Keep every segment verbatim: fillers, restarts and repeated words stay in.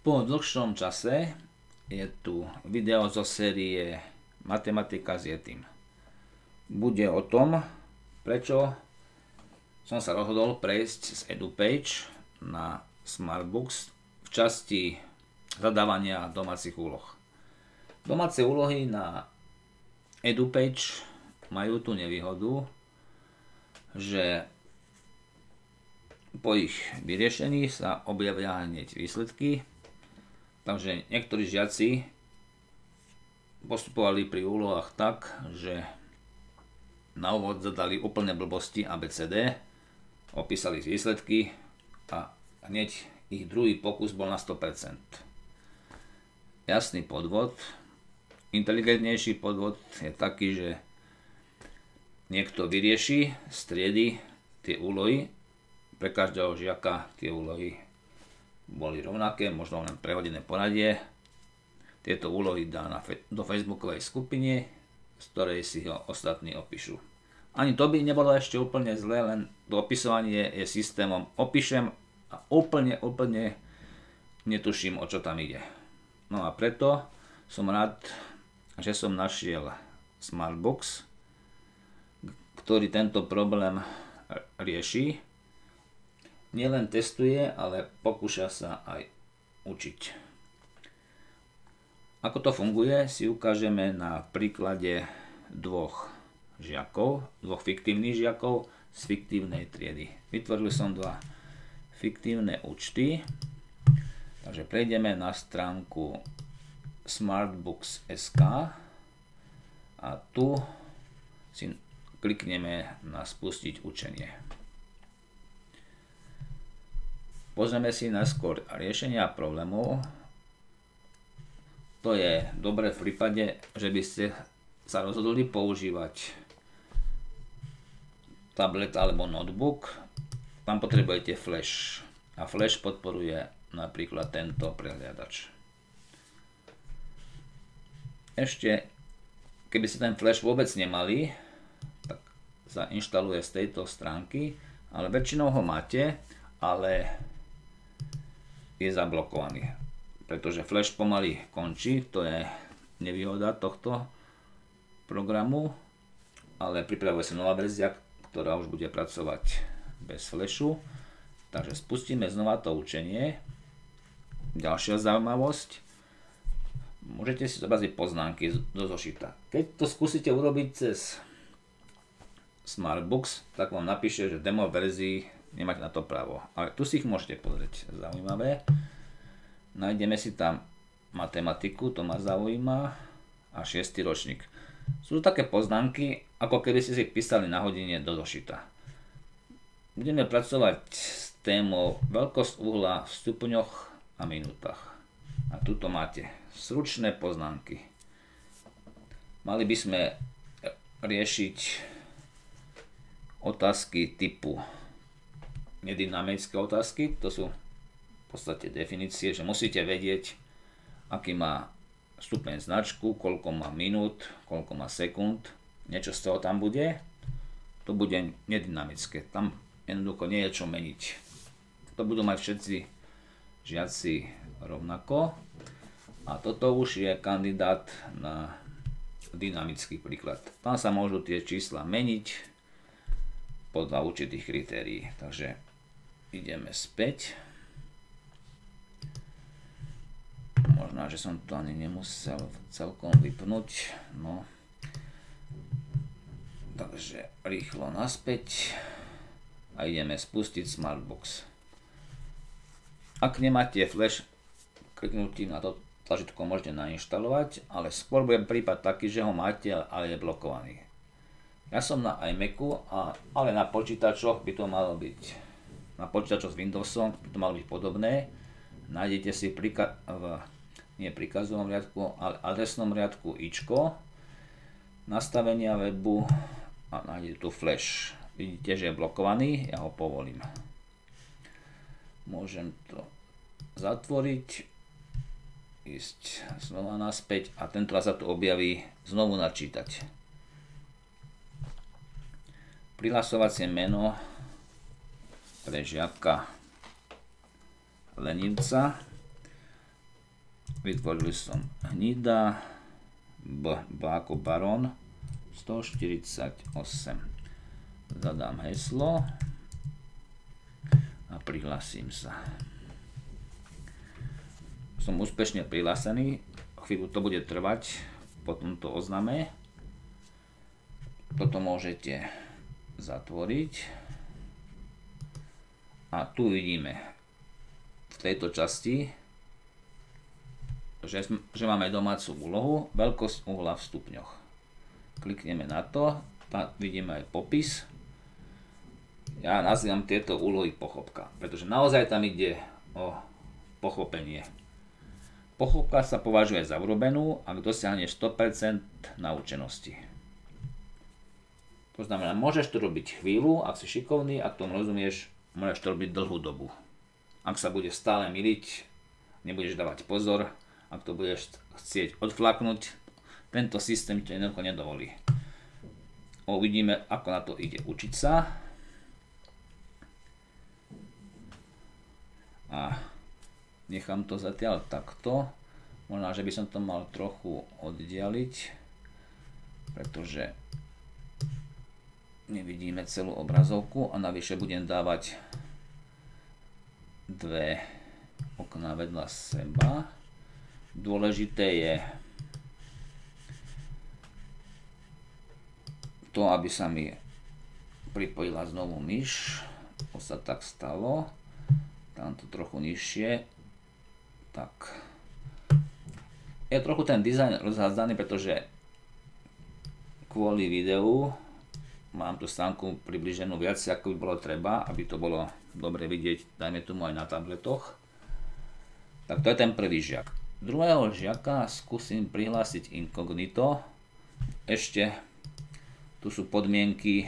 Po dlhšom čase je tu video zo série Matematika s Yetim. Bude o tom, prečo som sa rozhodol prejsť z EduPage na Smartbooks v časti zadávania domácich úloh. Domáce úlohy na EduPage majú tú nevýhodu, že po ich vyriešení sa objavia hneď výsledky. Takže niektorí žiaci postupovali pri úlohách tak, že na úvod zadali úplne blbosti A B C D, opísali výsledky a hneď ich druhý pokus bol na sto percent. Jasný podvod. Inteligentnejší podvod je taký, že niekto vyrieši z triedy tie úlohy, pre každého žiaka tie úlohy boli rovnaké, možno len prehodené poradie. Tieto úlohy dá na fe- do facebookovej skupine, z ktorej si ho ostatní opíšu. Ani to by nebolo ešte úplne zlé, len to opisovanie je systémom opíšem a úplne, úplne netuším, o čo tam ide. No a preto som rád, že som našiel Smartbooks, ktorý tento problém rieši. Nielen testuje, ale pokúša sa aj učiť. Ako to funguje, si ukážeme na príklade dvoch žiakov, dvoch fiktívnych žiakov z fiktívnej triedy. Vytvoril som dva fiktívne účty, takže prejdeme na stránku smartbooks bodka es ká a tu si klikneme na spustiť učenie. Pozrieme si najskôr riešenia problémov. To je dobré v prípade, že by ste sa rozhodli používať tablet alebo notebook. Tam potrebujete flash. A flash podporuje napríklad tento prehliadač. Ešte, keby ste ten flash vôbec nemali, tak sa inštaluje z tejto stránky, ale väčšinou ho máte, ale je zablokovaný, pretože flash pomaly končí, to je nevýhoda tohto programu, ale pripravuje sa nová verzia, ktorá už bude pracovať bez flashu. Takže spustíme znova to učenie. Ďalšia zaujímavosť, môžete si zobraziť poznámky do zošita. Keď to skúsite urobiť cez Smartbooks, tak vám napíše, že demo verzii nemáte na to právo, ale tu si ich môžete pozrieť. Zaujímavé. Nájdeme si tam matematiku, to ma zaujíma, a šiesty ročník. Sú to také poznámky, ako keby ste si písali na hodine do zošita. Budeme pracovať s témou veľkosť uhla v stupňoch a minútach. A tuto máte stručné poznámky. Mali by sme riešiť otázky typu nedynamické otázky, to sú v podstate definície, že musíte vedieť, aký má stupeň značku, koľko má minút, koľko má sekúnd, niečo z toho tam bude. To bude nedynamické, tam jednoducho nie je čo meniť. To budú mať všetci žiaci rovnako. A toto už je kandidát na dynamický príklad. Tam sa môžu tie čísla meniť podľa určitých kritérií. Takže ideme späť. Možno, že som to ani nemusel celkom vypnúť. No. Takže rýchlo naspäť a ideme spustiť Smartbooks. Ak nemáte flash, kliknutím na to tlačítko môžete nainštalovať, ale skôr bude prípad taký, že ho máte, ale je blokovaný. Ja som na iMacu, a, ale na počítačoch by to malo byť. Na počítačoch s Windowsom by to malo byť podobné. Nájdete si príka- v nie príkazovom riadku, ale adresnom riadku ičko, nastavenia webu a nájdete tu flash. Vidíte, že je blokovaný, ja ho povolím. Môžem to zatvoriť, ísť znova naspäť a tento raz sa tu objaví znovu načítať. Prihlasovacie meno pre žiaka lenivca vytvoril som hnida, B, B ako barón, stoštyridsaťosem. Zadám heslo a prihlasím sa. Som úspešne prihlásený, chvíľu to bude trvať po tomto ozname. Toto môžete zatvoriť. A tu vidíme v tejto časti, že, že máme domácu úlohu, veľkosť uhla v stupňoch. Klikneme na to, tam vidíme aj popis. Ja nazývam tieto úlohy pochopka, pretože naozaj tam ide o pochopenie. Pochopka sa považuje za urobenú, ak dosiahneš sto percent naučenosti. To znamená, môžeš to robiť chvíľu, ak si šikovný, ak tomu rozumieš, môžeš to robiť dlhú dobu. Ak sa bude stále myliť, nebudeš dávať pozor, ak to budeš chcieť odflaknúť, tento systém to jednoducho nedovolí. Uvidíme, ako na to ide učiť sa. A nechám to zatiaľ takto. Možno, že by som to mal trochu oddialiť, pretože nevidíme celú obrazovku a navyše budem dávať dve okná vedľa seba. Dôležité je to, aby sa mi pripojila znovu myš. To sa tak stalo. Tamto trochu nižšie. Tak. Je trochu ten dizajn rozhádzaný, pretože kvôli videu mám tú stránku približenú viac, ako by bolo treba, aby to bolo dobre vidieť, dajme tomu aj na tabletoch. Tak to je ten prvý žiak. Druhého žiaka skúsim prihlásiť inkognito. Ešte tu sú podmienky,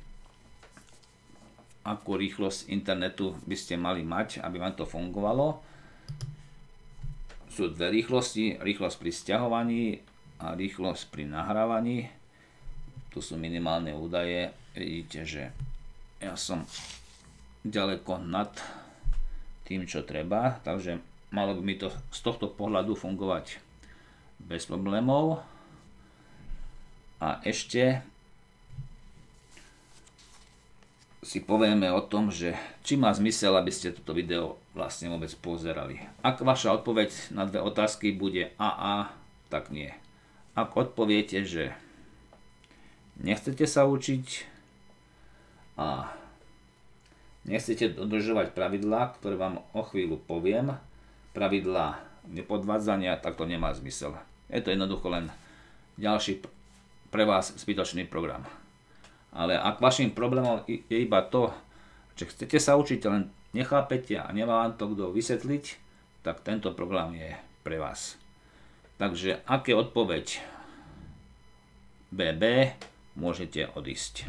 akú rýchlosť internetu by ste mali mať, aby vám to fungovalo. Sú dve rýchlosti, rýchlosť pri sťahovaní a rýchlosť pri nahrávaní. Tu sú minimálne údaje, vidíte, že ja som ďaleko nad tým, čo treba, takže malo by mi to z tohto pohľadu fungovať bez problémov. A ešte si povieme o tom, že či má zmysel, aby ste toto video vlastne vôbec pozerali. Ak vaša odpoveď na dve otázky bude á á, tak nie. Ak odpoviete, že nechcete sa učiť a nechcete dodržovať pravidlá, ktoré vám o chvíľu poviem, pravidlá nepodvádzania, tak to nemá zmysel. Je to jednoducho len ďalší pre vás zbytočný program. Ale ak vašim problémom je iba to, že chcete sa učiť, len nechápete a nemá vám to kto vysvetliť, tak tento program je pre vás. Takže aké odpoveď bé bé, môžete odísť.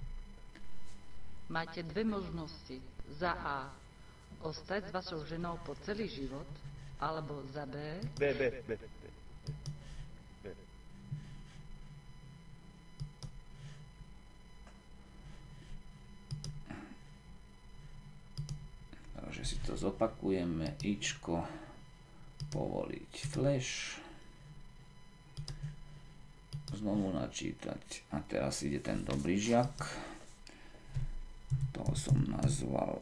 Máte dve možnosti. Za A. Ostať s vašou ženou po celý život, alebo za B. B, B, B. Takže si to zopakujeme. Ičko, povoliť flash. Znovu načítať. A teraz ide ten dobrý žiak. Toho som nazval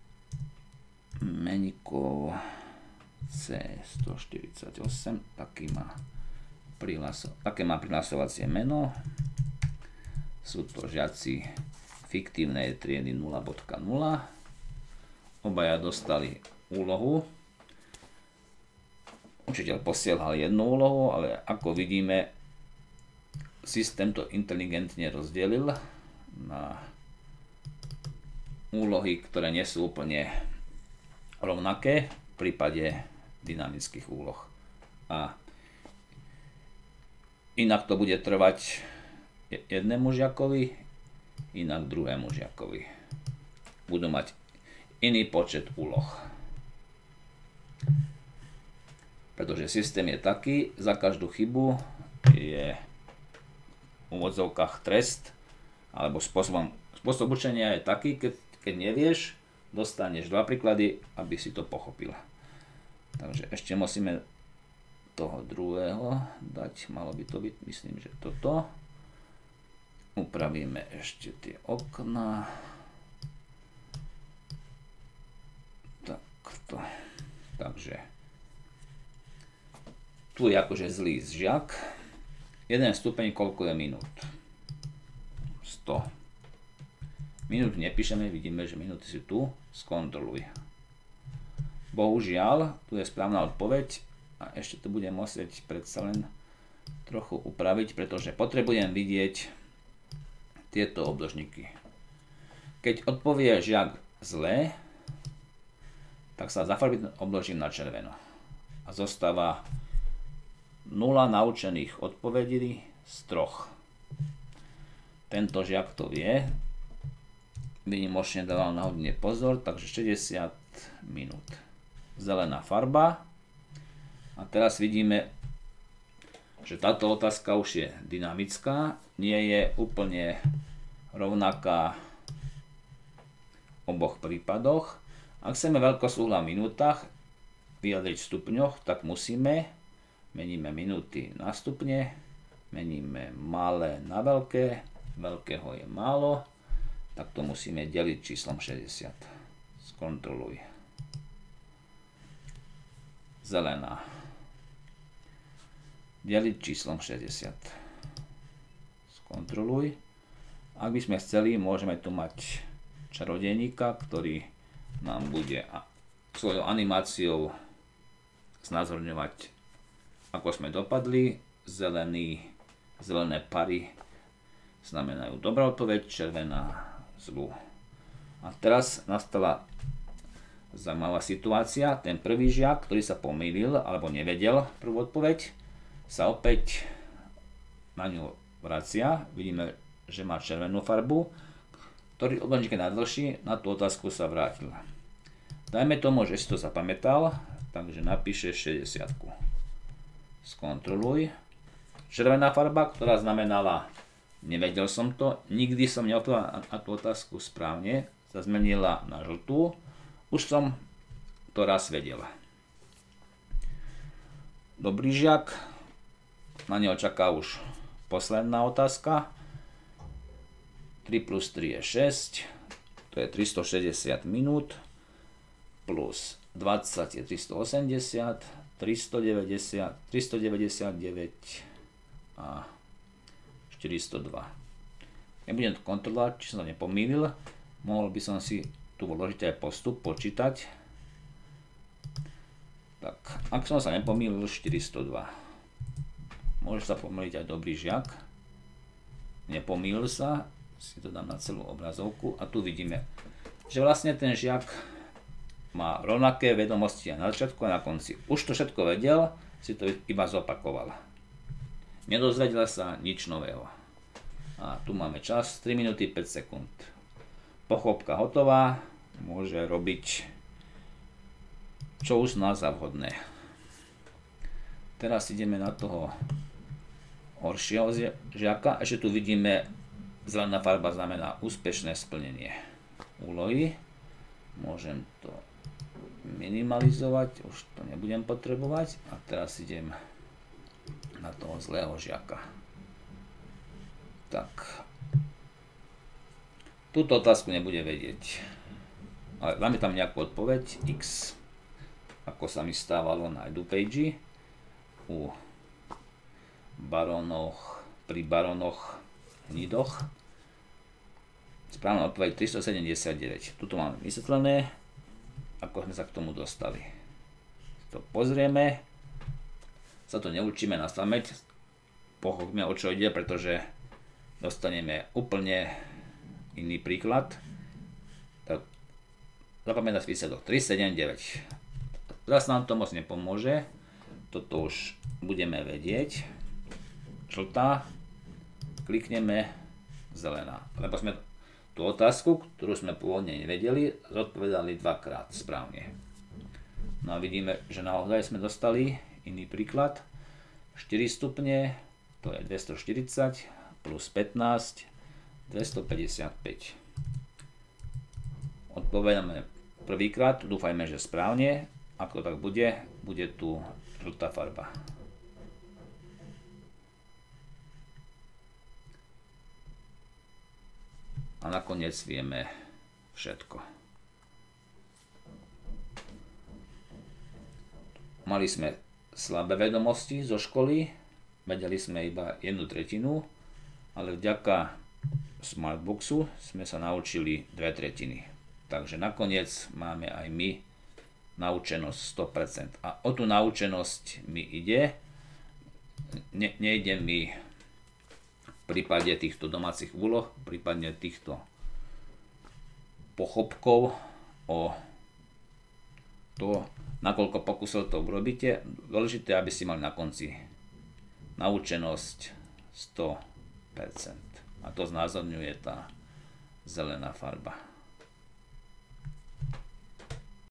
Menikov cé stoštyridsaťosem. Taký má prihlaso- také má prihlasovacie meno. Sú to žiaci fiktívnej triedy nula bodka nula. Obaja dostali úlohu. Učiteľ posielal jednu úlohu, ale ako vidíme, systém to inteligentne rozdelil na úlohy, ktoré nie sú úplne rovnaké v prípade dynamických úloh. A inak to bude trvať jednému žiakovi, inak druhému žiakovi. Budú mať iný počet úloh. Pretože systém je taký, za každú chybu je v úvodzovkách trest, alebo spôsobom, spôsob učenia je taký, keď, keď nevieš, dostaneš dva príklady, aby si to pochopil. Takže ešte musíme toho druhého dať, malo by to byť, myslím, že toto. Upravíme ešte tie okná. Takto. Takže tu je akože zlý žiak. jeden stupeň, koľko je minút? sto. Minút nepíšeme, vidíme, že minúty sú tu. Skontroluj. Bohužiaľ, tu je správna odpoveď a ešte to budem musieť predsa len trochu upraviť, pretože potrebujem vidieť tieto obdĺžniky. Keď odpovie žiak zle, tak sa zafarbí obdĺžnik na červeno. A zostáva nula naučených odpovedí z troch. Tento žiak to vie, výnimočne dával na hodine pozor, takže šesťdesiat minút. Zelená farba. A teraz vidíme, že táto otázka už je dynamická, nie je úplne rovnaká v oboch prípadoch. Ak chceme veľkosť uhla v minútach vyjadriť v stupňoch, tak musíme, meníme minúty na stupne, meníme malé na veľké, veľkého je málo, tak to musíme deliť číslom šesťdesiat. Skontroluj. Zelená. Deliť číslom šesťdesiat. Skontroluj. Ak by sme chceli, môžeme tu mať čarodejníka, ktorý nám bude svojou animáciou znázorňovať, ako sme dopadli. Zelený, zelené pary znamenajú dobrá odpoveď, červená zlú. A teraz nastala zaujímavá situácia. Ten prvý žiak, ktorý sa pomýlil alebo nevedel prvú odpoveď, sa opäť na ňu vracia. Vidíme, že má červenú farbu. Ktorý obdĺžnik je najdlhší, na tú otázku sa vrátil. Dajme tomu, že si to zapamätal, takže napíše šesťdesiat. Skontroluj. Červená farba, ktorá znamenala nevedel som to, nikdy som neodpovedal na tú otázku správne, sa zmenila na žltú. Už som to raz vedel. Dobrý žiak, na neho čaká už posledná otázka. tri plus tri je šesť, to je tristošesťdesiat minút, plus dvadsať je tristoosemdesiat, tristodeväťdesiat, tristodeväťdesiatdeväť a štyristodva. Nebudem to kontrolovať, či som to nepomýlil. Mohol by som si tu vložiť aj postup, počítať. Tak, ak som sa nepomýlil, štyristodva. Môže sa pomýliť aj dobrý žiak. Nepomýlil sa, si to dám na celú obrazovku a tu vidíme, že vlastne ten žiak má rovnaké vedomosti aj na začiatku a na konci. Už to všetko vedel, si to iba zopakoval. Nedozvedel sa nič nového. A tu máme čas, tri minúty päť sekúnd. Pochopka hotová, môže robiť čo uzná za vhodné. Teraz ideme na toho horšieho žiaka. Ešte tu vidíme, zelená farba znamená úspešné splnenie úlohy. Môžem to minimalizovať, už to nebudem potrebovať. A teraz idem na toho zlého žiaka. Tak. Túto otázku nebude vedieť. Ale dáme tam nejakú odpoveď. X. Ako sa mi stávalo na EduPage. U barónoch, pri barónoch hnidoch. Správna odpoveď tristosedemdesiatdeväť. Tuto máme vysvetlené, ako sme sa k tomu dostali. To pozrieme. Sa to neučíme na spamäť. Pochopíme, o čo ide, pretože dostaneme úplne iný príklad. Tak zapamätať výsledok tristosedemdesiatdeväť. Teraz nám to moc nepomôže. Toto už budeme vedieť. Žltá. Klikneme zelená. Lebo sme tú otázku, ktorú sme pôvodne nevedeli, zodpovedali dvakrát správne. No a vidíme, že naozaj sme dostali iný príklad. štyri stupne, to je dvestoštyridsať, plus pätnásť, dvestopäťdesiatpäť. Odpovedáme prvýkrát, dúfajme, že správne. Ak to tak bude, bude tu žltá farba. a nakoniec vieme všetko. Mali sme slabé vedomosti zo školy, vedeli sme iba jednu tretinu, ale vďaka Smartboxu sme sa naučili dve tretiny. Takže nakoniec máme aj my naučenosť sto percent. A o tú naučenosť mi ide. Ne, nejde mi v prípade týchto domácich úloh, prípadne týchto pochopkov o to, nakoľko pokusov to urobíte. Dôležité, aby ste mali na konci naučenosť sto percent. A to znázorňuje tá zelená farba.